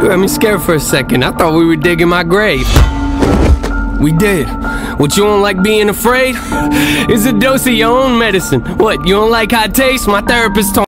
You got me scared for a second. I thought we were digging my grave. We did. What, you don't like being afraid? It's a dose of your own medicine. What, you don't like how it tastes? My therapist told